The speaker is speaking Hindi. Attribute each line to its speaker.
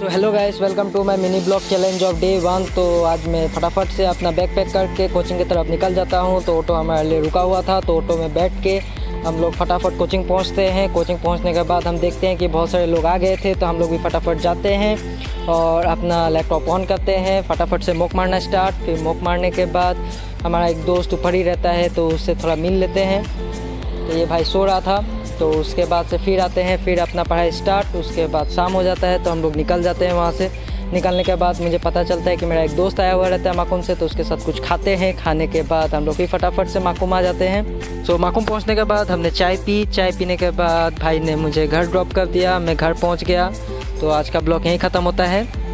Speaker 1: So hello guys, welcome to my mini blog challenge of day 1। तो आज मैं फटाफट से अपना बैग पैक करके कोचिंग की तरफ निकल जाता हूं। तो ऑटो हमारे लिए रुका हुआ था, तो ऑटो में बैठ के हम लोग फटाफट कोचिंग पहुंचते हैं। कोचिंग पहुंचने के बाद हम देखते हैं कि बहुत सारे लोग आ गए थे, तो हम लोग भी फटाफट जाते हैं और अपना लैपटॉप ऑन करते हैं। फटाफट से मॉक मारना स्टार्ट। फिर मॉक मारने के बाद हमारा एक दोस्त ऊपर ही रहता है, तो उससे थोड़ा मिल लेते हैं। तो ये भाई सो रहा था, तो उसके बाद से फिर आते हैं, फिर अपना पढ़ाई स्टार्ट। उसके बाद शाम हो जाता है, तो हम लोग निकल जाते हैं वहाँ से। निकलने के बाद मुझे पता चलता है कि मेरा एक दोस्त आया हुआ रहता है माकुम से, तो उसके साथ कुछ खाते हैं। खाने के बाद हम लोग भी फटाफट से माकुम आ जाते हैं। सो माकुम पहुँचने के बाद हमने चाय पी। चाय पीने के बाद भाई ने मुझे घर ड्रॉप कर दिया, मैं घर पहुँच गया। तो आज का ब्लॉग यहीं ख़त्म होता है।